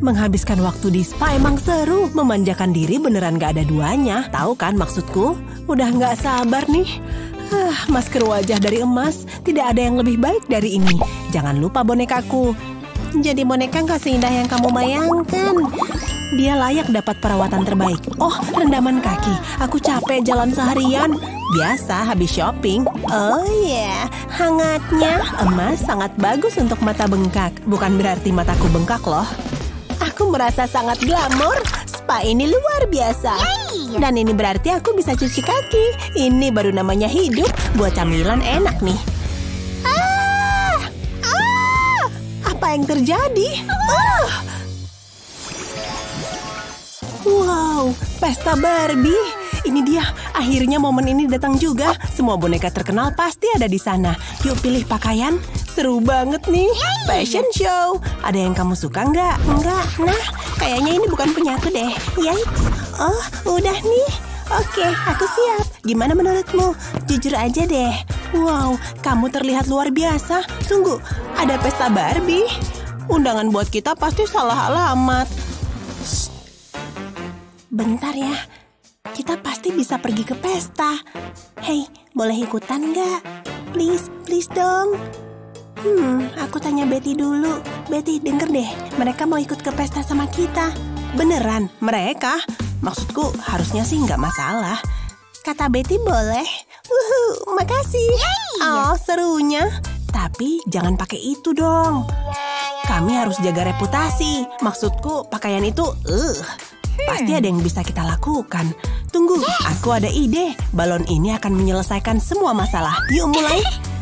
Menghabiskan waktu di spa emang seru. Memanjakan diri beneran gak ada duanya. Tahu kan maksudku? Udah gak sabar nih. Masker wajah dari emas. Tidak ada yang lebih baik dari ini. Jangan lupa bonekaku. Jadi boneka gak seindah yang kamu bayangkan. Dia layak dapat perawatan terbaik. Oh, rendaman kaki. Aku capek jalan seharian. Biasa habis shopping. Oh iya, hangatnya. Emas sangat bagus untuk mata bengkak. Bukan berarti mataku bengkak loh. Aku merasa sangat glamor. Spa ini luar biasa. Dan ini berarti aku bisa cuci kaki. Ini baru namanya hidup. Buat camilan enak nih. Apa yang terjadi? Wow, pesta Barbie. Ini dia, akhirnya momen ini datang juga. Semua boneka terkenal pasti ada di sana. Yuk pilih pakaian. Seru banget nih. Fashion show. Ada yang kamu suka nggak? Nggak. Nah, kayaknya ini bukan punya aku deh. Yikes. Oh, udah nih. Oke, aku siap. Gimana menurutmu? Jujur aja deh. Wow, kamu terlihat luar biasa. Tunggu, ada pesta Barbie. Undangan buat kita pasti salah alamat. Bentar ya, kita pasti bisa pergi ke pesta. Hei, boleh ikutan nggak? Please, please dong. Aku tanya Betty dulu. Betty, denger deh, mereka mau ikut ke pesta sama kita. Beneran, mereka? Maksudku, harusnya sih nggak masalah. Kata Betty boleh. Makasih. Oh, serunya. Tapi jangan pakai itu dong. Kami harus jaga reputasi. Maksudku, pakaian itu, pasti ada yang bisa kita lakukan. Tunggu, aku ada ide. Balon ini akan menyelesaikan semua masalah. Yuk mulai.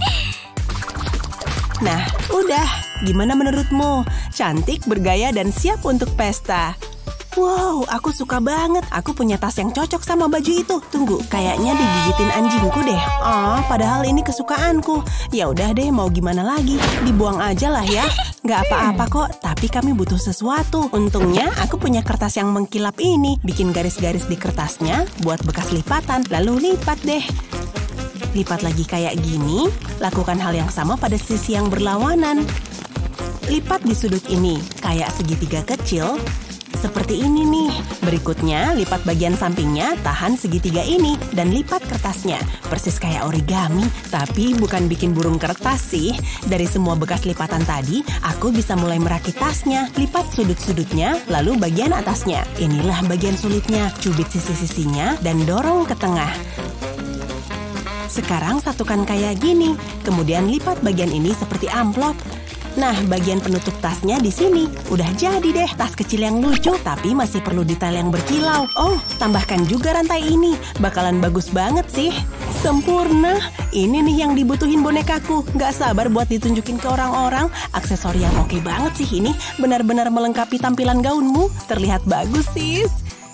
Nah, udah. Gimana menurutmu? Cantik, bergaya, dan siap untuk pesta. Wow, aku suka banget. Aku punya tas yang cocok sama baju itu. Tunggu, kayaknya digigitin anjingku deh. Padahal ini kesukaanku. Ya udah deh, mau gimana lagi? Dibuang aja lah ya. Nggak apa-apa kok, tapi kami butuh sesuatu. Untungnya aku punya kertas yang mengkilap ini. Bikin garis-garis di kertasnya buat bekas lipatan. Lalu lipat deh. Lipat lagi kayak gini. Lakukan hal yang sama pada sisi yang berlawanan. Lipat di sudut ini, kayak segitiga kecil. Seperti ini nih. Berikutnya, lipat bagian sampingnya, tahan segitiga ini, dan lipat kertasnya. Persis kayak origami, tapi bukan bikin burung kertas sih. Dari semua bekas lipatan tadi, aku bisa mulai merakit tasnya. Lipat sudut-sudutnya, lalu bagian atasnya. Inilah bagian sulitnya. Cubit sisi-sisinya, dan dorong ke tengah. Sekarang satukan kayak gini. Kemudian lipat bagian ini seperti amplop. Nah, bagian penutup tasnya di sini. Udah jadi deh, tas kecil yang lucu, tapi masih perlu detail yang berkilau. Oh, tambahkan juga rantai ini. Bakalan bagus banget sih. Sempurna. Ini nih yang dibutuhin bonekaku. Gak sabar buat ditunjukin ke orang-orang. Aksesori yang oke banget sih ini. Benar-benar melengkapi tampilan gaunmu. Terlihat bagus, sis.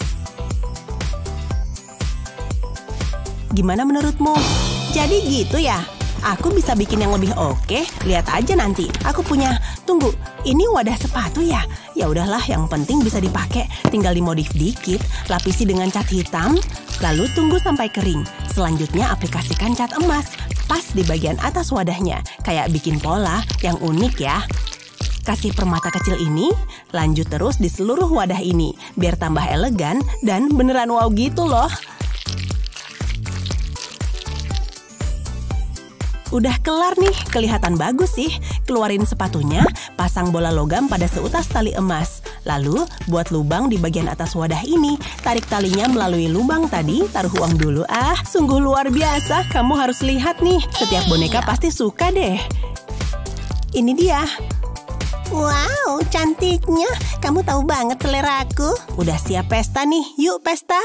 Gimana menurutmu? Jadi gitu ya? Aku bisa bikin yang lebih oke. Lihat aja nanti. Aku punya. Tunggu, ini wadah sepatu ya? Ya udahlah, yang penting bisa dipakai. Tinggal dimodif dikit, lapisi dengan cat hitam, lalu tunggu sampai kering. Selanjutnya aplikasikan cat emas. Pas di bagian atas wadahnya. Kayak bikin pola yang unik ya. Kasih permata kecil ini, lanjut terus di seluruh wadah ini. Biar tambah elegan dan beneran wow gitu loh. Udah kelar nih, kelihatan bagus sih. Keluarin sepatunya, pasang bola logam pada seutas tali emas. Lalu, buat lubang di bagian atas wadah ini. Tarik talinya melalui lubang tadi, taruh uang dulu. Sungguh luar biasa. Kamu harus lihat nih. Setiap boneka pasti suka deh. Ini dia. Wow, cantiknya. Kamu tahu banget selera aku. Udah siap pesta nih. Yuk pesta.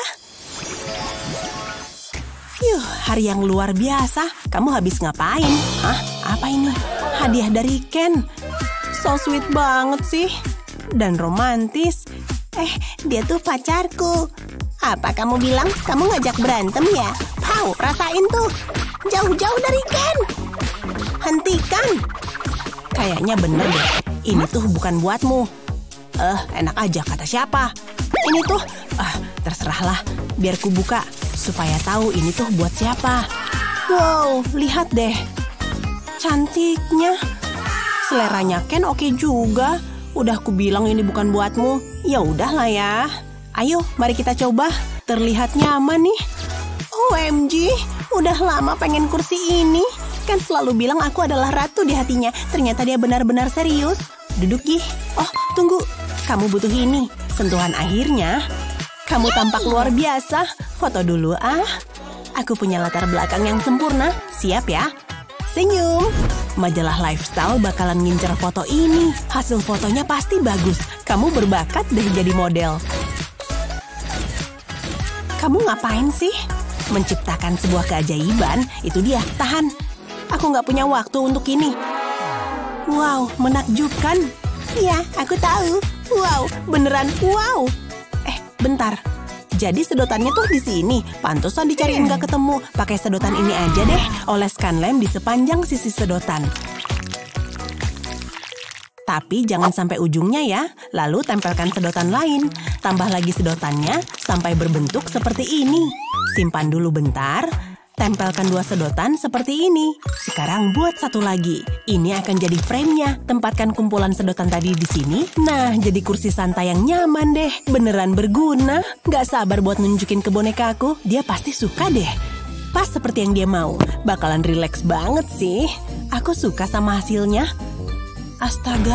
Hari yang luar biasa. Kamu habis ngapain? Hah? Apa ini? Hadiah dari Ken. So sweet banget sih. Dan romantis. Dia tuh pacarku. Apa kamu bilang? Kamu ngajak berantem ya? Pau, rasain tuh. Jauh-jauh dari Ken. Hentikan. Kayaknya bener deh. Ini tuh bukan buatmu. Enak aja kata siapa? Ini tuh, terserahlah. Biar ku buka. Supaya tahu ini tuh buat siapa. Wow, lihat deh. Cantiknya. Seleranya Ken oke juga. Udah aku bilang ini bukan buatmu. Ya udahlah ya. Ayo, mari kita coba. Terlihat nyaman nih. OMG, udah lama pengen kursi ini. Kan selalu bilang aku adalah ratu di hatinya. Ternyata dia benar-benar serius. Duduk, Gih. Oh, tunggu. Kamu butuh ini. Sentuhan akhirnya. Kamu tampak luar biasa. Foto dulu, ah. Aku punya latar belakang yang sempurna. Siap ya? Senyum. Majalah lifestyle bakalan ngincer foto ini. Hasil fotonya pasti bagus. Kamu berbakat deh jadi model. Kamu ngapain sih? Menciptakan sebuah keajaiban. Itu dia, tahan. Aku nggak punya waktu untuk ini. Wow, menakjubkan. Iya, aku tahu. Wow, beneran wow. Bentar. Jadi sedotannya tuh di sini. Pantesan dicariin nggak ketemu. Pakai sedotan ini aja deh. Oleskan lem di sepanjang sisi sedotan. Tapi jangan sampai ujungnya ya. Lalu tempelkan sedotan lain. Tambah lagi sedotannya sampai berbentuk seperti ini. Simpan dulu bentar. Tempelkan 2 sedotan seperti ini. Sekarang buat satu lagi. Ini akan jadi frame-nya. Tempatkan kumpulan sedotan tadi di sini. Nah, jadi kursi santai yang nyaman deh. Beneran berguna. Gak sabar buat nunjukin ke boneka aku. Dia pasti suka deh. Pas seperti yang dia mau. Bakalan rileks banget sih. Aku suka sama hasilnya. Astaga.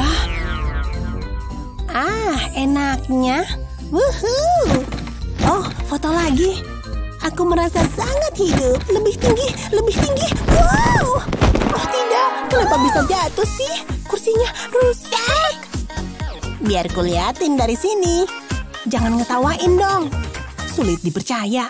Ah, enaknya. Wuhuu. Oh, foto lagi. Aku merasa sangat hidup. Lebih tinggi, lebih tinggi. Wow! Oh tidak, kenapa bisa jatuh sih? Kursinya rusak. Biar kuliatin dari sini. Jangan ngetawain dong. Sulit dipercaya.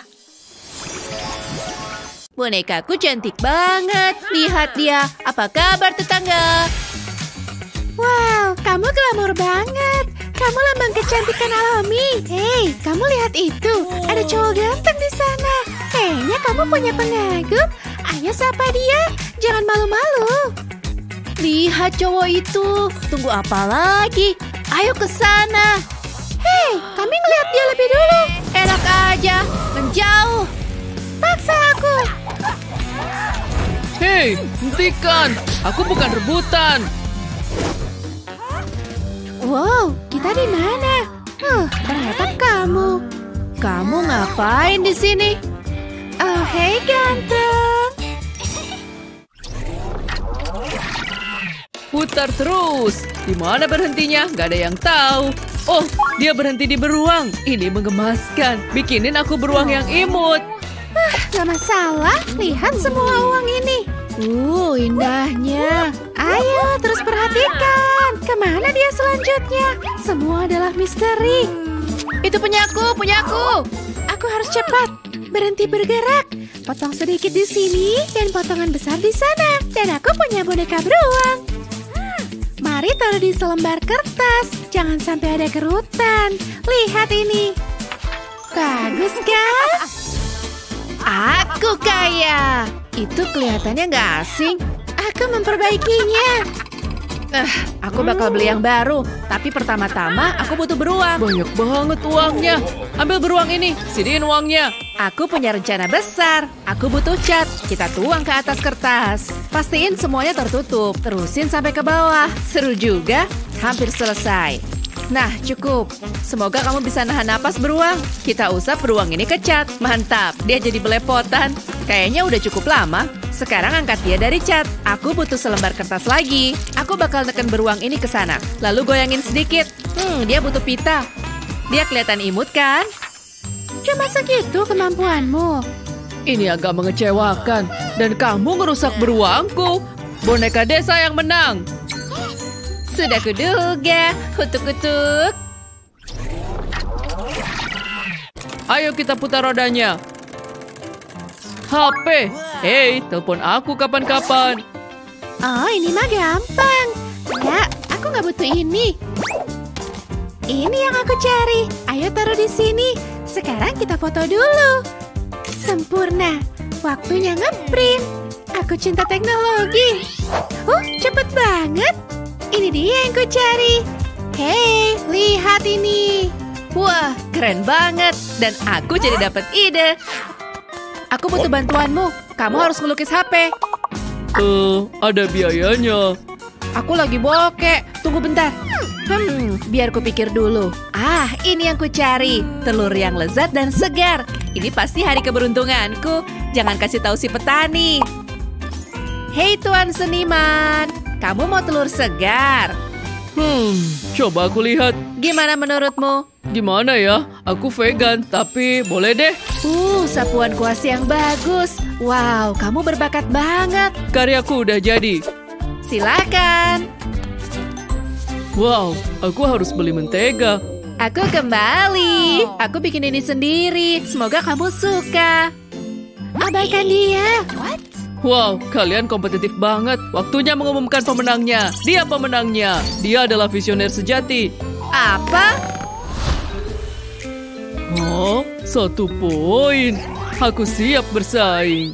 Bonekaku cantik banget. Lihat dia. Apa kabar tetangga? Wow, kamu glamor banget. Kamu lambang kecantikan alami. Hei, kamu lihat itu. Ada cowok ganteng di sana. Kayaknya kamu punya pengagum. Ayo sapa dia. Jangan malu-malu. Lihat cowok itu. Tunggu apa lagi? Ayo ke sana. Hei, kami ngeliat dia lebih dulu. Enak aja. Menjauh. Paksa aku. Hei, hentikan. Aku bukan rebutan. Wow, kita di mana? Ternyata kamu. Kamu ngapain di sini? Oh, hei ganteng. Putar terus. Di mana berhentinya? Gak ada yang tahu. Oh, dia berhenti di beruang. Ini menggemaskan. Bikinin aku beruang yang imut. Gak masalah. Lihat semua uang ini. Indahnya. Ayo, terus perhatikan. Kemana dia selanjutnya? Semua adalah misteri. Itu punyaku, punyaku. Aku harus cepat. Berhenti bergerak. Potong sedikit di sini dan potongan besar di sana. Dan aku punya boneka beruang. Mari taruh di selembar kertas. Jangan sampai ada kerutan. Lihat ini. Bagus kan? Aku kaya. Itu kelihatannya nggak asing. Aku memperbaikinya. Aku bakal beli yang baru. Tapi pertama-tama aku butuh beruang. Banyak banget uangnya. Ambil beruang ini. Siniin uangnya. Aku punya rencana besar. Aku butuh cat. Kita tuang ke atas kertas. Pastiin semuanya tertutup. Terusin sampai ke bawah. Seru juga. Hampir selesai. Nah, cukup. Semoga kamu bisa nahan napas beruang. Kita usap beruang ini ke cat. Mantap, dia jadi belepotan. Kayaknya udah cukup lama. Sekarang angkat dia dari cat. Aku butuh selembar kertas lagi. Aku bakal neken beruang ini ke sana. Lalu goyangin sedikit. Dia butuh pita. Dia kelihatan imut kan? Cuma segitu kemampuanmu. Ini agak mengecewakan. Dan kamu ngerusak beruangku. Boneka desa yang menang. Sudah kuduga. Kutuk-kutuk. Ayo kita putar rodanya. HP. Hei, telepon aku kapan-kapan. Oh, ini mah gampang. Ya, aku nggak butuh ini. Ini yang aku cari. Ayo taruh di sini. Sekarang kita foto dulu. Sempurna. Waktunya ngeprint. Aku cinta teknologi. Cepet banget. Ini dia yang ku cari. Hei, lihat ini. Wah, keren banget. Dan aku jadi dapat ide. Aku butuh bantuanmu. Kamu harus melukis HP. Ada biayanya. Aku lagi bokek. Tunggu bentar. Biar ku pikir dulu. Ah, ini yang ku cari. Telur yang lezat dan segar. Ini pasti hari keberuntunganku. Jangan kasih tahu si petani. Hei Tuan Seniman, kamu mau telur segar? Coba aku lihat. Gimana menurutmu? Gimana ya? Aku vegan, tapi boleh deh. Sapuan kuasi yang bagus. Wow, kamu berbakat banget. Karyaku udah jadi. Silakan. Wow, aku harus beli mentega. Aku kembali. Aku bikin ini sendiri. Semoga kamu suka. Abaikan dia. Wow, kalian kompetitif banget. Waktunya mengumumkan pemenangnya. Dia pemenangnya. Dia adalah visioner sejati. Apa? Oh, 1 poin. Aku siap bersaing.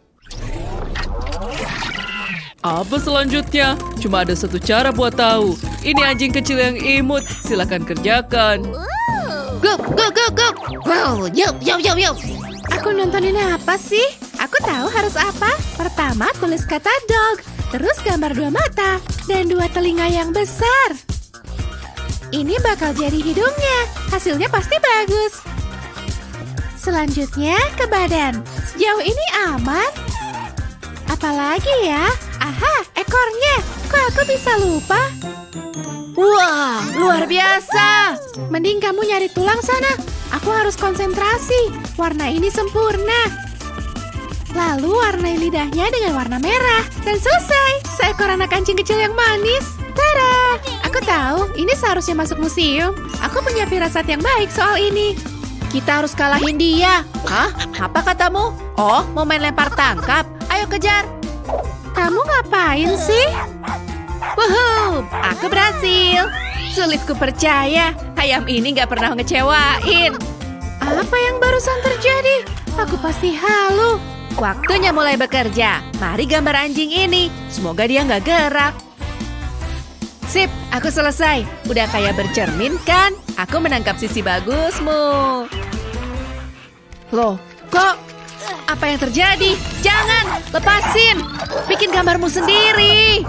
Apa selanjutnya? Cuma ada satu cara buat tahu. Ini anjing kecil yang imut. Silakan kerjakan. Guk. Wow, yuk. Aku nontonin apa sih? Aku tahu harus apa. Pertama, tulis kata dog. Terus gambar 2 mata. Dan 2 telinga yang besar. Ini bakal jadi hidungnya. Hasilnya pasti bagus. Selanjutnya ke badan. Sejauh ini aman. Apalagi ya? Aha, ekornya. Kok aku bisa lupa? Wah, luar biasa. Mending kamu nyari tulang sana. Aku harus konsentrasi. Warna ini sempurna. Lalu warnai lidahnya dengan warna merah. Dan selesai. Seekor anak anjing kecil yang manis. Tada! Aku tahu, ini seharusnya masuk museum. Aku punya firasat yang baik soal ini. Kita harus kalahin dia. Hah? Apa katamu? Oh, mau main lempar tangkap? Ayo kejar. Kamu ngapain sih? Wuhuu, aku berhasil. Sulit ku percaya, ayam ini gak pernah ngecewain. Apa yang barusan terjadi? Aku pasti halu. Waktunya mulai bekerja. Mari gambar anjing ini. Semoga dia gak gerak. Sip, aku selesai. Udah kayak bercermin kan? Aku menangkap sisi bagusmu. Loh, kok? Apa yang terjadi? Jangan, lepasin. Bikin gambarmu sendiri.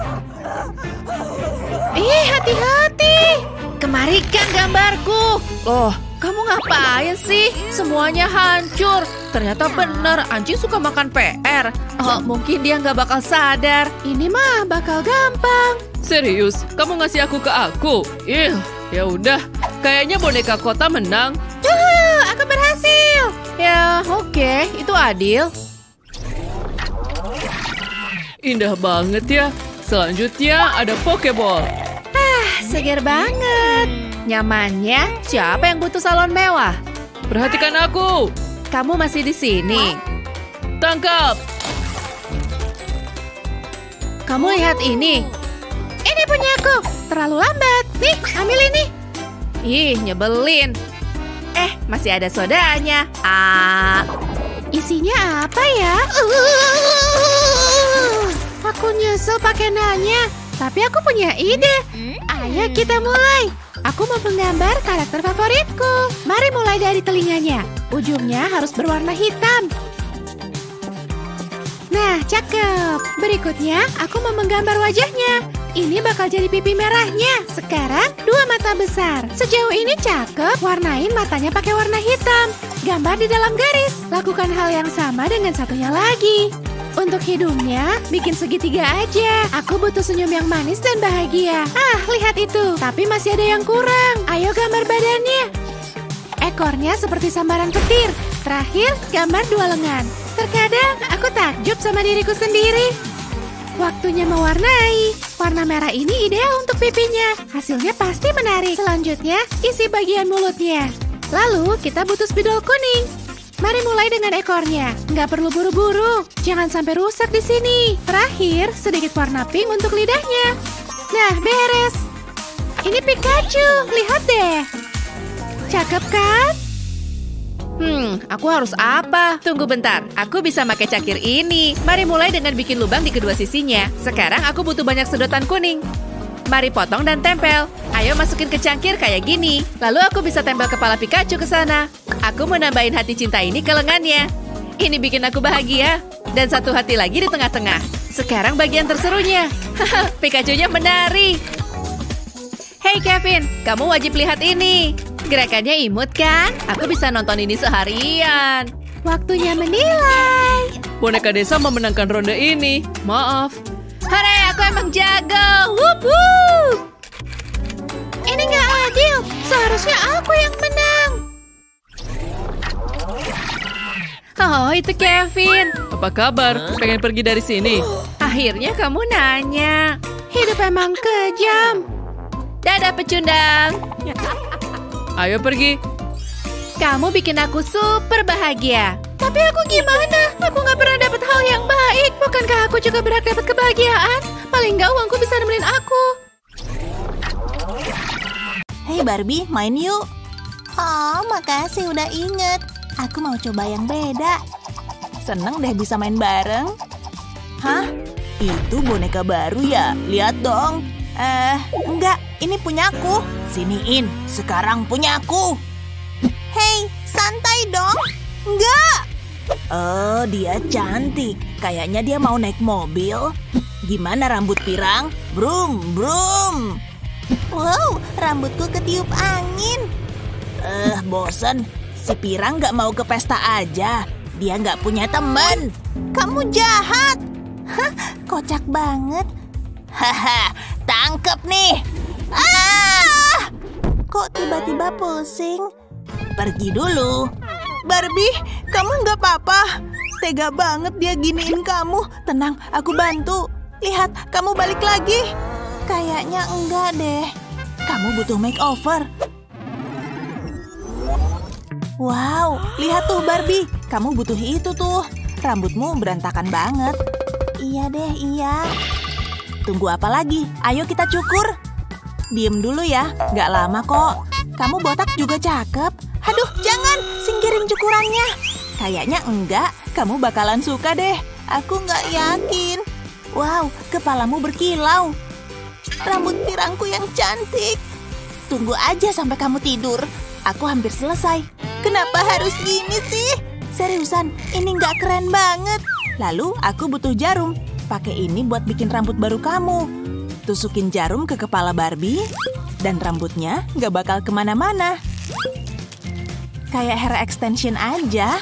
Hati-hati. Kemarikan gambarku. Loh, kamu ngapain sih? Semuanya hancur. Ternyata benar, anjing suka makan PR. Oh, mungkin dia nggak bakal sadar. Ini mah bakal gampang. Serius, kamu ngasih aku ke aku? Ya udah. Kayaknya boneka kota menang. Aku berhasil. Ya, oke, itu adil. Indah banget ya. Selanjutnya ada Pokeball. Segar banget. Nyamannya, siapa yang butuh salon mewah? Perhatikan aku. Kamu masih di sini. Tangkap. Kamu lihat ini. Ini punyaku. Terlalu lambat. Nih, ambil ini. Ih, nyebelin. Masih ada sodanya. Isinya apa ya? Aku nyesel pakai nanya. Tapi aku punya ide. Ayo kita mulai. Aku mau menggambar karakter favoritku. Mari mulai dari telinganya. Ujungnya harus berwarna hitam. Nah, cakep. Berikutnya, aku mau menggambar wajahnya. Ini bakal jadi pipi merahnya. Sekarang, 2 mata besar. Sejauh ini cakep, warnain matanya pakai warna hitam. Gambar di dalam garis. Lakukan hal yang sama dengan satunya lagi. Untuk hidungnya, bikin segitiga aja. Aku butuh senyum yang manis dan bahagia. Lihat itu. Tapi masih ada yang kurang. Ayo gambar badannya. Ekornya seperti sambaran petir. Terakhir, gambar 2 lengan. Terkadang, aku takjub sama diriku sendiri. Waktunya mewarnai. Warna merah ini ideal untuk pipinya. Hasilnya pasti menarik. Selanjutnya, isi bagian mulutnya. Lalu, kita butuh spidol kuning. Mari mulai dengan ekornya. Nggak perlu buru-buru. Jangan sampai rusak di sini. Terakhir, sedikit warna pink untuk lidahnya. Nah, beres. Ini Pikachu. Lihat deh. Cakep kan? Aku harus apa? Tunggu bentar, aku bisa pakai cakir ini. Mari mulai dengan bikin lubang di kedua sisinya. Sekarang aku butuh banyak sedotan kuning. Mari potong dan tempel. Ayo masukin ke cangkir kayak gini. Lalu aku bisa tempel kepala Pikachu ke sana. Aku mau nambahin hati cinta ini ke lengannya. Ini bikin aku bahagia. Dan satu hati lagi di tengah-tengah. Sekarang bagian terserunya. Pikachu-nya menari. Hey Kevin, kamu wajib lihat ini. Gerakannya imut kan? Aku bisa nonton ini seharian. Waktunya menilai. Boneka desa memenangkan ronde ini. Maaf. Hore, aku emang jago. Wup wup. Ini nggak adil. Seharusnya aku yang menang. Oh, itu Kevin. Apa kabar? Pengen pergi dari sini? Akhirnya kamu nanya. Hidup emang kejam. Dadah pecundang. Ayo pergi. Kamu bikin aku super bahagia. Tapi aku gimana? Aku nggak pernah dapat hal yang baik. Bukankah aku juga berhak dapat kebahagiaan? Paling nggak uangku bisa nemenin aku. Hei Barbie, main yuk. Oh, makasih udah inget. Aku mau coba yang beda. Seneng deh bisa main bareng. Hah? Itu boneka baru ya? Lihat dong. Enggak. Ini punyaku. Siniin. Sekarang punyaku. Hei, santai dong. Enggak. Oh, dia cantik. Kayaknya dia mau naik mobil. Gimana rambut pirang? Brum, brum. Wow, rambutku ketiup angin. Bosen. Si pirang gak mau ke pesta aja. Dia gak punya teman. Kamu jahat. Hah, kocak banget. Haha, tangkep nih. Ah! Kok tiba-tiba pusing? Pergi dulu. Barbie, kamu gak apa-apa. Tega banget dia giniin kamu. Tenang, aku bantu. Lihat, kamu balik lagi. Kayaknya enggak deh. Kamu butuh makeover. Wow, lihat tuh Barbie. Kamu butuh itu tuh. Rambutmu berantakan banget. Iya deh, iya. Tunggu apa lagi? Ayo kita cukur. Diem dulu ya, gak lama kok. Kamu botak juga cakep. Aduh, jangan, singkirin cukurannya. Kayaknya enggak, kamu bakalan suka deh. Aku gak yakin. Wow, kepalamu berkilau. Rambut pirangku yang cantik. Tunggu aja sampai kamu tidur. Aku hampir selesai. Kenapa harus gini sih? Seriusan, ini nggak keren banget. Lalu aku butuh jarum. Pakai ini buat bikin rambut baru kamu. Tusukin jarum ke kepala Barbie. Dan rambutnya nggak bakal kemana-mana. Kayak hair extension aja.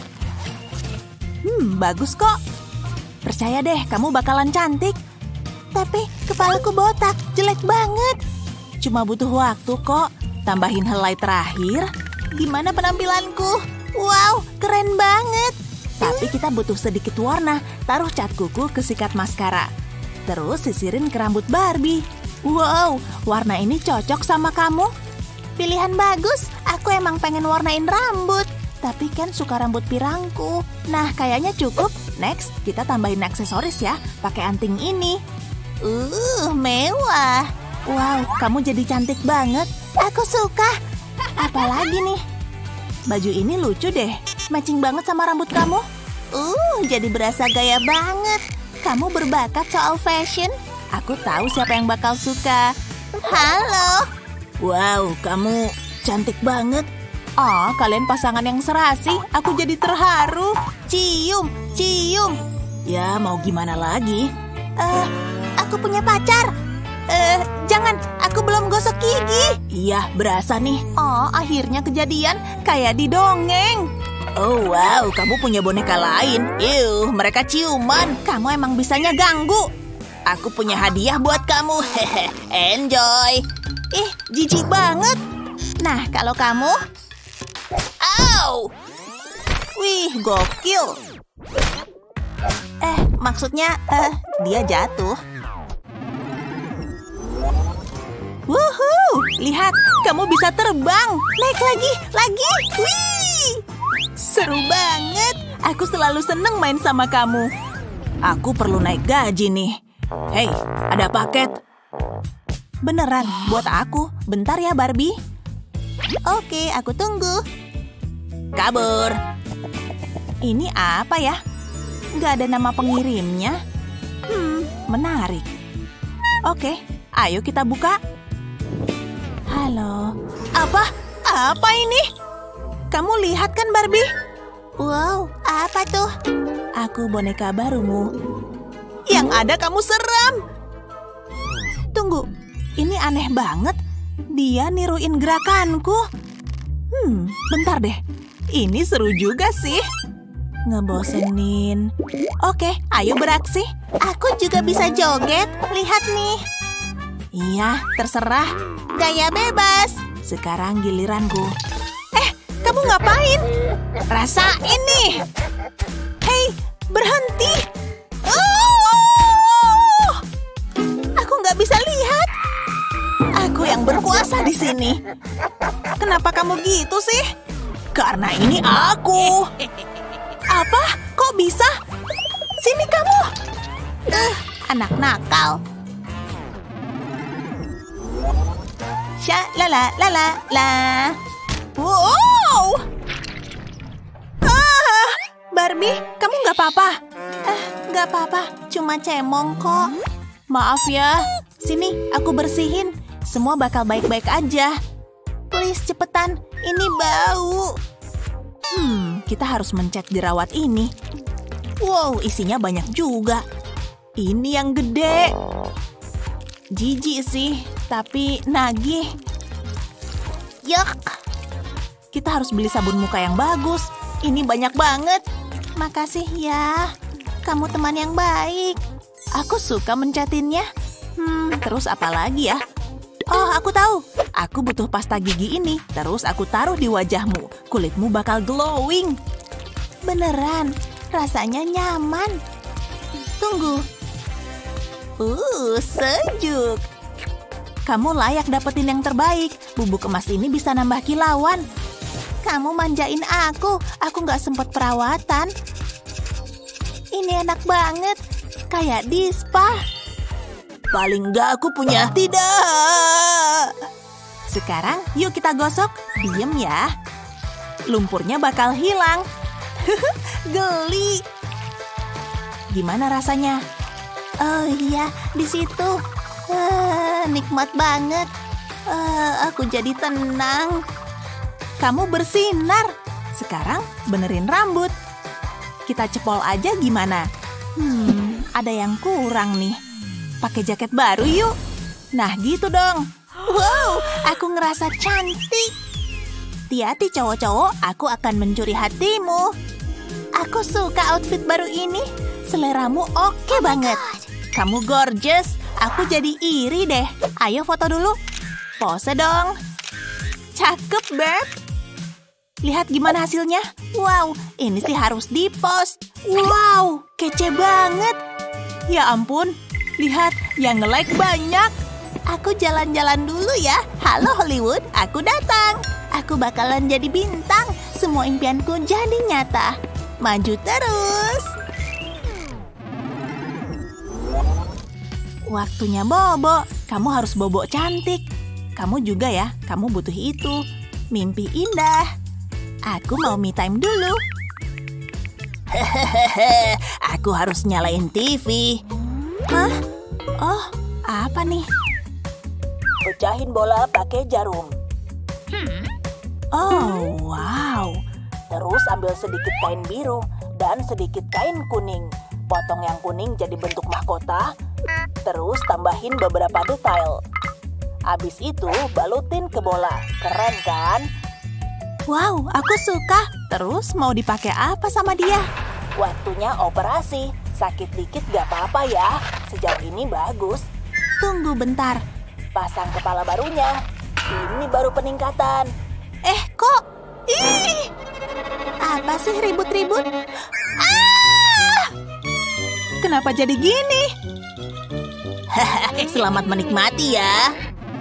Bagus kok. Percaya deh, kamu bakalan cantik. Tapi kepalaku botak, jelek banget. Cuma butuh waktu kok. Tambahin helai terakhir. Gimana penampilanku? Wow, keren banget. Tapi kita butuh sedikit warna. Taruh cat kuku ke sikat maskara. Terus sisirin ke rambut Barbie. Wow, warna ini cocok sama kamu. Pilihan bagus. Aku emang pengen warnain rambut. Tapi Ken suka rambut pirangku. Nah, kayaknya cukup. Next, kita tambahin aksesoris ya. Pakai anting ini. Mewah. Wow, kamu jadi cantik banget. Aku suka. Apalagi nih? Baju ini lucu deh. Matching banget sama rambut kamu. Jadi berasa gaya banget. Kamu berbakat soal fashion. Aku tahu siapa yang bakal suka. Halo. Wow, kamu cantik banget. Oh, kalian pasangan yang serasi. Aku jadi terharu. Cium, cium. Ya, mau gimana lagi? Aku punya pacar. Jangan, aku belum gosok gigi. Iya, berasa nih. Oh, akhirnya kejadian. Kayak di dongeng. Oh, wow, kamu punya boneka lain. Mereka ciuman. Kamu emang bisanya ganggu. Aku punya hadiah buat kamu. Hehe, enjoy. Jijik banget. Nah, kalau kamu... Au! Wih, gokil. Maksudnya, dia jatuh. Wuhuu, lihat, kamu bisa terbang. Naik lagi. Wih, seru banget. Aku selalu seneng main sama kamu. Aku perlu naik gaji nih. Hei, ada paket. Beneran, buat aku. Bentar ya, Barbie. Oke, aku tunggu. Kabur. Ini apa ya? Nggak ada nama pengirimnya. Menarik. Oke, ayo kita buka. Halo. Apa ini? Kamu lihat kan, Barbie? Wow, apa tuh? Aku boneka barumu. Yang ada kamu seram. Tunggu, ini aneh banget. Dia niruin gerakanku. Bentar deh. Ini seru juga sih. Ngebosenin. Oke, ayo beraksi. Aku juga bisa joget. Lihat nih. Iya, terserah. Gaya bebas. Sekarang giliranku. Kamu ngapain? Rasain nih. Hei, berhenti. Aku nggak bisa lihat. Aku yang berkuasa di sini. Kenapa kamu gitu sih? Karena ini aku. Apa? Kok bisa? Sini kamu. Anak nakal. Sha la la la la la. Wow. Barbie, kamu nggak apa-apa? Nggak apa-apa, cuma cemong kok. Maaf ya. Sini, aku bersihin. Semua bakal baik-baik aja. Please, cepetan. Ini bau. Kita harus mencet jerawat ini. Wow, isinya banyak juga. Ini yang gede. Jijik sih, tapi nagih. Yuck. Kita harus beli sabun muka yang bagus. Ini banyak banget. Makasih ya. Kamu teman yang baik. Aku suka mencatinnya. Terus apa lagi ya? Oh, aku tahu. Aku butuh pasta gigi ini. Terus aku taruh di wajahmu. Kulitmu bakal glowing. Beneran. Rasanya nyaman. Tunggu. Sejuk. Kamu layak dapetin yang terbaik. Bubuk emas ini bisa nambah kilauan. Kamu manjain aku nggak sempet perawatan. Ini enak banget, kayak di spa. Paling nggak aku punya. Tidak. Sekarang yuk kita gosok. Diem ya. Lumpurnya bakal hilang. Geli. Gimana rasanya? Oh iya, di situ. Nikmat banget. Aku jadi tenang. Kamu bersinar. Sekarang benerin rambut. Kita cepol aja gimana? Ada yang kurang nih. Pakai jaket baru yuk. Nah gitu dong. Wow, aku ngerasa cantik. Hati-hati cowok-cowok, aku akan mencuri hatimu. Aku suka outfit baru ini. Seleramu oke banget. Kamu gorgeous. Aku jadi iri deh. Ayo foto dulu. Pose dong. Cakep, Beb. Lihat gimana hasilnya. Wow, ini sih harus di-post. Wow, kece banget. Ya ampun, lihat yang nge-like banyak. Aku jalan-jalan dulu ya. Halo Hollywood, aku datang. Aku bakalan jadi bintang. Semua impianku jadi nyata. Maju terus. Waktunya bobo. Kamu harus bobo cantik. Kamu juga ya, kamu butuh itu. Mimpi indah. Aku mau me time dulu. Hehehe, aku harus nyalain TV. Hah? Oh, apa nih? Pecahin bola pakai jarum. Oh, wow. Terus ambil sedikit kain biru dan sedikit kain kuning. Potong yang kuning jadi bentuk mahkota. Terus tambahin beberapa detail. Abis itu balutin ke bola. Keren kan? Wow, aku suka. Terus mau dipakai apa sama dia? Waktunya operasi. Sakit dikit gak apa-apa ya. Sejauh ini bagus. Tunggu bentar. Pasang kepala barunya. Ini baru peningkatan. Kok? Ih! Apa sih ribut-ribut? Kenapa jadi gini? Selamat menikmati ya.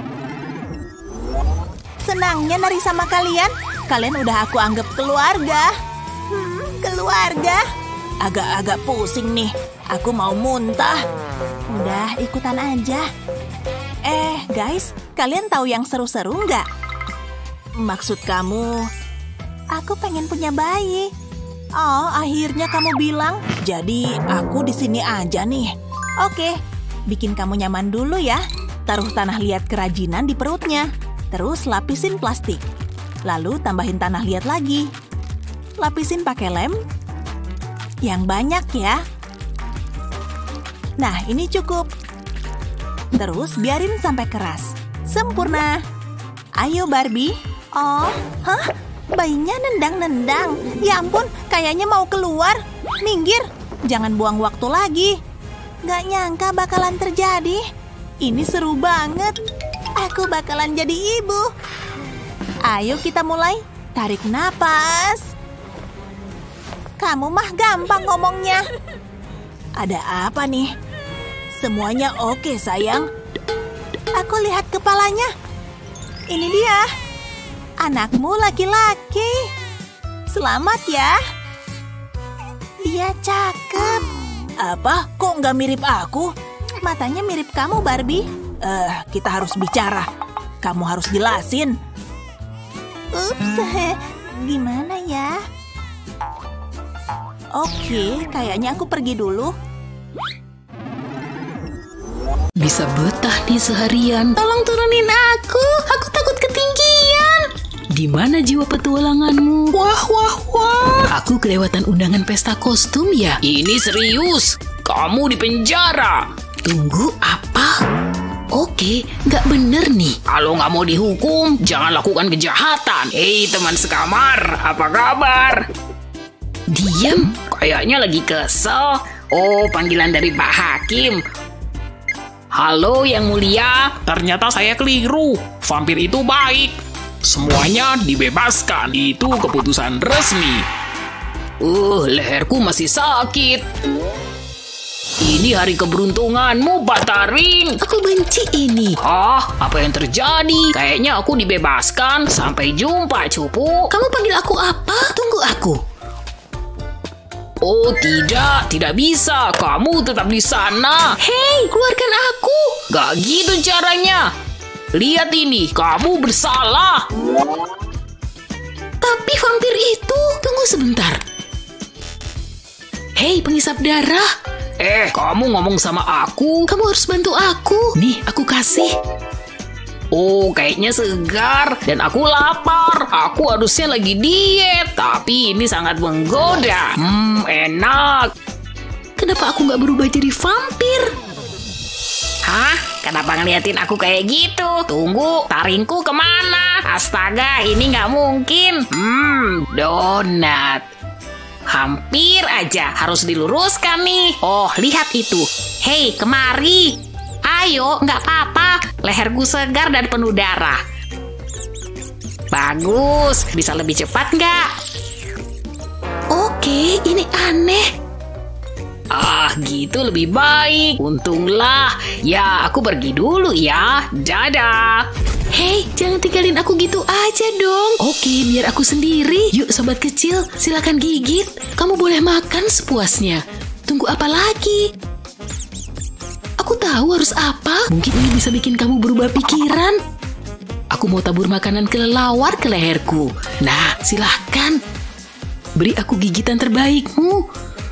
Senangnya nari sama kalian. Kalian udah aku anggap keluarga. Keluarga. Agak-agak pusing nih. Aku mau muntah. Udah, ikutan aja. Guys, kalian tahu yang seru-seru nggak? Maksud kamu, aku pengen punya bayi. Oh, akhirnya kamu bilang. Jadi, aku di sini aja nih. Oke, bikin kamu nyaman dulu ya. Taruh tanah liat kerajinan di perutnya. Terus lapisin plastik. Lalu tambahin tanah liat lagi. Lapisin pakai lem. Yang banyak ya. Nah, ini cukup. Terus biarin sampai keras. Sempurna. Ayo Barbie. Oh, hah? Bayinya nendang-nendang. Ya ampun, kayaknya mau keluar. Minggir, jangan buang waktu lagi. Gak nyangka bakalan terjadi. Ini seru banget. Aku bakalan jadi ibu. Ayo kita mulai. Tarik napas. Kamu mah gampang ngomongnya. Ada apa nih? Semuanya oke, sayang. Aku lihat kepalanya. Ini dia. Anakmu laki-laki. Selamat ya. Dia cakep. Apa? Kok nggak mirip aku? Matanya mirip kamu, Barbie. Kita harus bicara. Kamu harus jelasin. Ups, gimana ya? Oke, kayaknya aku pergi dulu. Bisa betah nih seharian. Tolong turunin aku takut ketinggian. Di mana jiwa petualanganmu? Wah. Aku kelewatan undangan pesta kostum ya? Ini serius. Kamu di penjara. Tunggu, apa? Oke, nggak bener nih. Kalau nggak mau dihukum, jangan lakukan kejahatan. Hei teman sekamar, apa kabar? Diam. Kayaknya lagi kesel. Oh, panggilan dari Pak Hakim. Halo yang mulia. Ternyata saya keliru. Vampir itu baik. Semuanya dibebaskan. Itu keputusan resmi. Leherku masih sakit. Ini hari keberuntunganmu, Bataring. Aku benci ini. Apa yang terjadi? Kayaknya aku dibebaskan. Sampai jumpa, cupu. Kamu panggil aku apa? Tunggu aku. Oh tidak bisa. Kamu tetap di sana. Hei, keluarkan aku. Gak gitu caranya. Lihat ini, kamu bersalah. Tapi vampir itu, tunggu sebentar. Hei, penghisap darah. Kamu ngomong sama aku. Kamu harus bantu aku. Nih, aku kasih. Oh, kayaknya segar. Dan aku lapar. Aku harusnya lagi diet. Tapi ini sangat menggoda. Enak. Kenapa aku nggak berubah jadi vampir? Hah? Kenapa ngeliatin aku kayak gitu? Tunggu, taringku kemana? Astaga, ini nggak mungkin. Donat. Hampir aja, harus diluruskan nih. Oh, lihat itu. Hei, kemari. Ayo, nggak apa-apa. Leherku segar dan penuh darah. Bagus, bisa lebih cepat nggak? Oke, ini aneh. Gitu lebih baik. Untunglah. Ya, aku pergi dulu ya. Dadah. Hei, jangan tinggalin aku gitu aja dong. Oke, biar aku sendiri. Yuk, sobat kecil, silakan gigit. Kamu boleh makan sepuasnya. Tunggu apa lagi? Aku tahu harus apa. Mungkin ini bisa bikin kamu berubah pikiran. Aku mau tabur makanan kelelawar ke leherku. Nah, silahkan. Beri aku gigitan terbaikmu.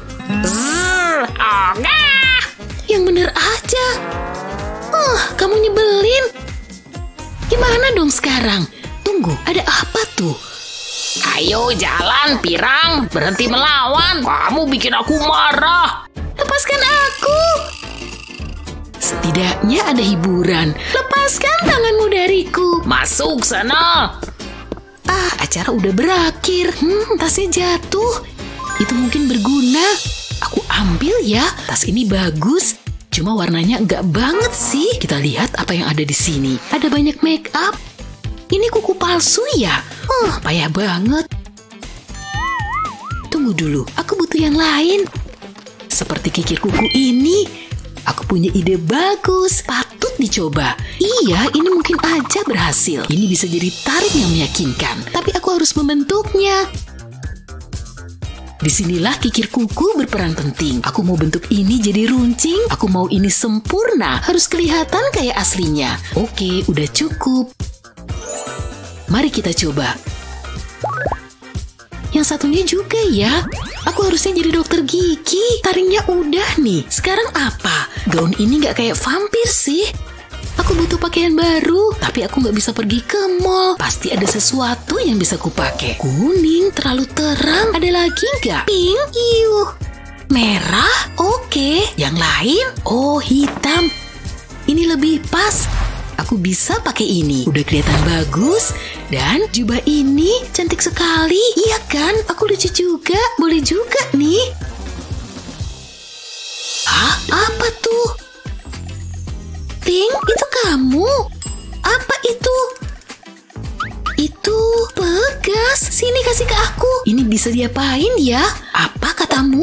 Yang bener aja. Kamu nyebelin. Gimana dong sekarang? Tunggu, ada apa tuh? Ayo jalan, Pirang. Berhenti melawan. Kamu bikin aku marah. Lepaskan aku. Setidaknya ada hiburan. Lepaskan tanganmu dariku. Masuk sana. Acara udah berakhir. Tasnya jatuh. Itu mungkin berguna. Aku ambil ya. Tas ini bagus. Cuma warnanya enggak banget sih. Kita lihat apa yang ada di sini. Ada banyak make up. Ini kuku palsu ya? Payah banget. Tunggu dulu, aku butuh yang lain. Seperti kikir kuku ini. Aku punya ide bagus. Patut dicoba. Iya, ini mungkin aja berhasil. Ini bisa jadi taring yang meyakinkan. Tapi aku harus membentuknya. Disinilah kikir kuku berperan penting. Aku mau bentuk ini jadi runcing. Aku mau ini sempurna. Harus kelihatan kayak aslinya. Oke, udah cukup. Mari kita coba. Yang satunya juga ya. Aku harusnya jadi dokter gigi. Taringnya udah nih. Sekarang apa? Gaun ini nggak kayak vampir sih. Aku butuh pakaian baru, tapi aku nggak bisa pergi ke mall. Pasti ada sesuatu yang bisa kupakai. Kuning, terlalu terang. Ada lagi nggak? Pink, merah, oke. Yang lain? Oh, hitam. Ini lebih pas. Aku bisa pakai ini. Udah kelihatan bagus. Dan jubah ini cantik sekali. Iya kan? Aku lucu juga. Boleh juga nih. Hah? Apa tuh? Ting, itu kamu? Apa itu? Itu Pegas. Sini kasih ke aku. Ini bisa diapain ya? Apa katamu?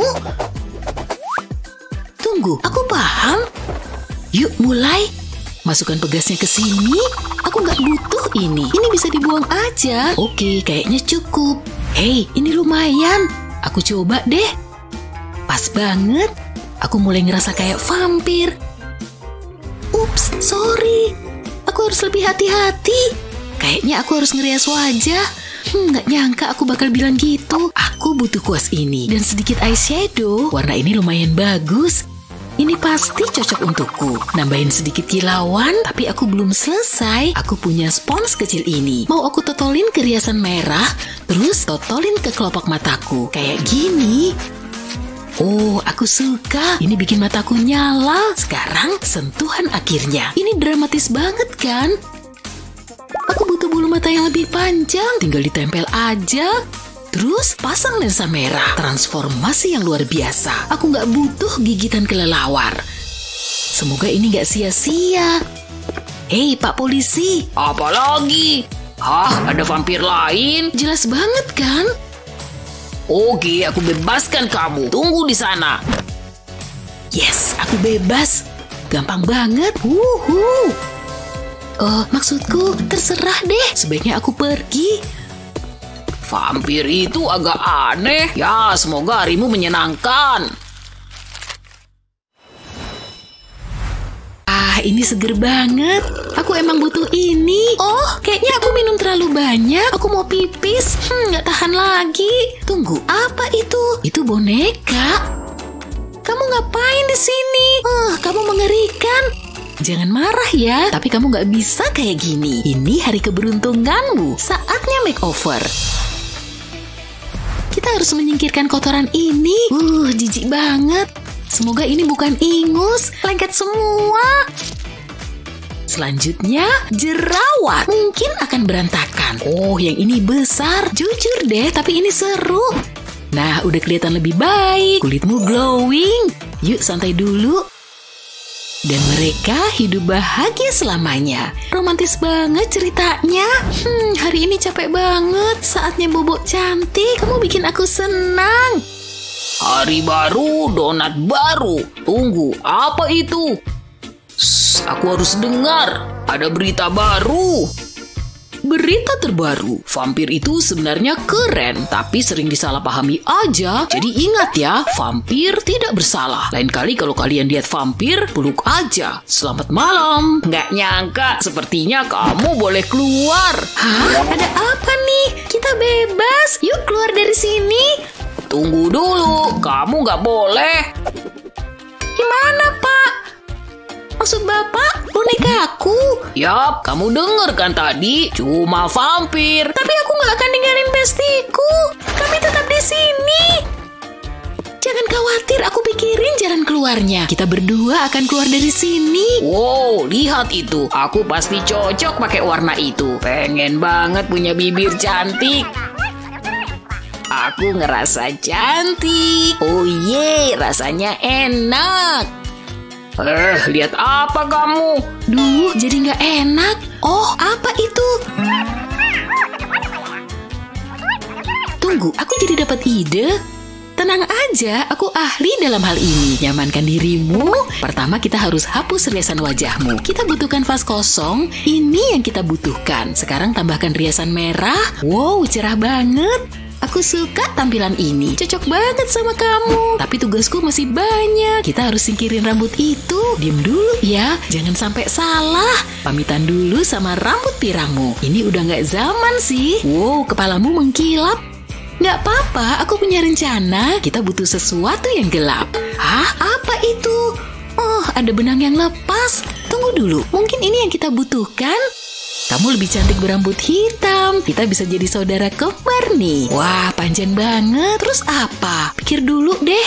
Tunggu, aku paham. Yuk mulai. Masukkan Pegasnya ke sini. Aku nggak butuh ini. Ini bisa dibuang aja. Oke, kayaknya cukup. Hei, ini lumayan. Aku coba deh. Pas banget. Aku mulai ngerasa kayak vampir. Ups, sorry. Aku harus lebih hati-hati. Kayaknya aku harus ngerias wajah. Nggak nyangka aku bakal bilang gitu. Aku butuh kuas ini dan sedikit eyeshadow. Warna ini lumayan bagus. Ini pasti cocok untukku. Nambahin sedikit kilauan, tapi aku belum selesai. Aku punya spons kecil ini. Mau aku totolin ke riasan merah, terus totolin ke kelopak mataku. Kayak gini. Oh, aku suka. Ini bikin mataku nyala. Sekarang sentuhan akhirnya. Ini dramatis banget kan? Aku butuh bulu mata yang lebih panjang. Tinggal ditempel aja. Terus pasang lensa merah. Transformasi yang luar biasa. Aku nggak butuh gigitan kelelawar. Semoga ini nggak sia-sia. Hei, Pak Polisi. Apa lagi? Hah, ada vampir lain? Jelas banget kan? Oke, aku bebaskan kamu. Tunggu di sana. Yes, aku bebas. Gampang banget. Maksudku terserah deh. Sebaiknya aku pergi. Vampir itu agak aneh. Ya, semoga harimu menyenangkan. Ini seger banget. Aku emang butuh ini. Oh, kayaknya aku minum terlalu banyak. Aku mau pipis. Nggak tahan lagi. Tunggu, apa itu? Itu boneka. Kamu ngapain di sini? Kamu mengerikan. Jangan marah ya, tapi kamu nggak bisa kayak gini. Ini hari keberuntunganmu. Saatnya makeover. Kita harus menyingkirkan kotoran ini. Jijik banget. Semoga ini bukan ingus, lengket semua. Selanjutnya, jerawat. Mungkin akan berantakan. Oh, yang ini besar. Jujur deh, tapi ini seru. Nah, udah kelihatan lebih baik. Kulitmu glowing. Yuk, santai dulu. Dan mereka hidup bahagia selamanya. Romantis banget ceritanya. Hari ini capek banget. Saatnya bobok cantik. Kamu bikin aku senang. Hari baru, donat baru. Tunggu, apa itu? Aku harus dengar. Ada berita baru. Berita terbaru. Vampir itu sebenarnya keren, tapi sering disalahpahami aja. Jadi ingat ya, vampir tidak bersalah. Lain kali kalau kalian lihat vampir, peluk aja. Selamat malam. Nggak nyangka, sepertinya kamu boleh keluar. Hah? Ada apa nih? Kita bebas. Yuk keluar dari sini. Tunggu dulu, kamu nggak boleh. Gimana, Pak? Maksud Bapak, bonekaku? Yap, kamu denger kan tadi? Cuma vampir. Tapi aku nggak akan ninggalin bestiku. Kami tetap di sini. Jangan khawatir, aku pikirin jalan keluarnya. Kita berdua akan keluar dari sini. Wow, lihat itu. Aku pasti cocok pakai warna itu. Pengen banget punya bibir cantik. Aku ngerasa cantik. Oh ye, rasanya enak. Lihat apa kamu? Duh, jadi nggak enak. Oh, apa itu? Tunggu, aku jadi dapat ide. Tenang aja, aku ahli dalam hal ini. Nyamankan dirimu. Pertama kita harus hapus riasan wajahmu. Kita butuhkan vas kosong. Ini yang kita butuhkan. Sekarang tambahkan riasan merah. Wow, cerah banget. Aku suka tampilan ini. Cocok banget sama kamu. Tapi tugasku masih banyak. Kita harus singkirin rambut itu. Diam dulu ya. Jangan sampai salah. Pamitan dulu sama rambut pirangmu. Ini udah nggak zaman sih. Wow, kepalamu mengkilap. Nggak apa-apa, aku punya rencana. Kita butuh sesuatu yang gelap. Hah? Apa itu? Oh, ada benang yang lepas. Tunggu dulu, mungkin ini yang kita butuhkan. Kamu lebih cantik berambut hitam. Kita bisa jadi saudara kembar nih. Wah, panjang banget. Terus apa? Pikir dulu deh.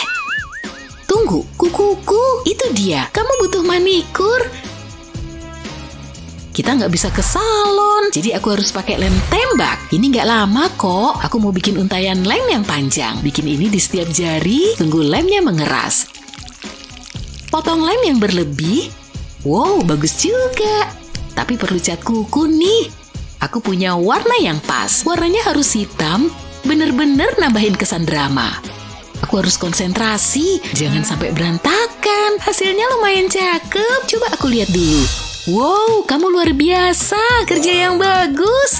Tunggu, kukuku. Itu dia. Kamu butuh manikur. kita nggak bisa ke salon. Jadi aku harus pakai lem tembak. Ini nggak lama kok. Aku mau bikin untayan lem yang panjang. Bikin ini di setiap jari, tunggu lemnya mengeras. Potong lem yang berlebih. Wow, bagus juga. Tapi perlu cat kuku nih. Aku punya warna yang pas. Warnanya harus hitam, bener-bener nambahin kesan drama. Aku harus konsentrasi, jangan sampai berantakan. Hasilnya lumayan cakep. Coba aku lihat dulu. Wow, kamu luar biasa. Kerja yang bagus.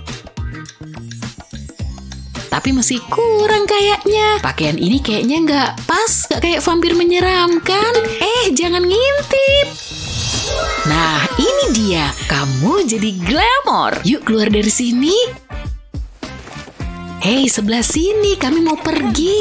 Tapi masih kurang kayaknya. Pakaian ini kayaknya nggak pas, nggak kayak vampir menyeramkan. Jangan ngintip. Nah, ini dia. Kamu jadi glamor. Yuk keluar dari sini. Hei, sebelah sini. Kami mau pergi.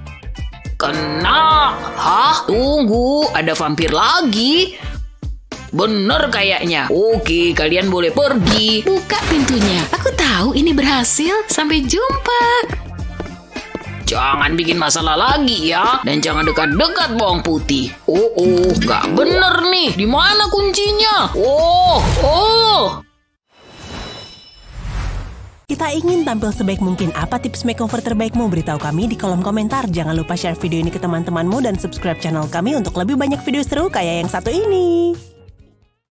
Kena. Hah? Tunggu, ada vampir lagi. Bener kayaknya. Oke, kalian boleh pergi. Buka pintunya. Aku tahu ini berhasil. Sampai jumpa. Jangan bikin masalah lagi ya. Dan jangan dekat-dekat bawang putih. Nggak bener nih. Di mana kuncinya? Kita ingin tampil sebaik mungkin. Apa tips makeover terbaikmu? Beritahu kami di kolom komentar. Jangan lupa share video ini ke teman-temanmu dan subscribe channel kami untuk lebih banyak video seru kayak yang satu ini.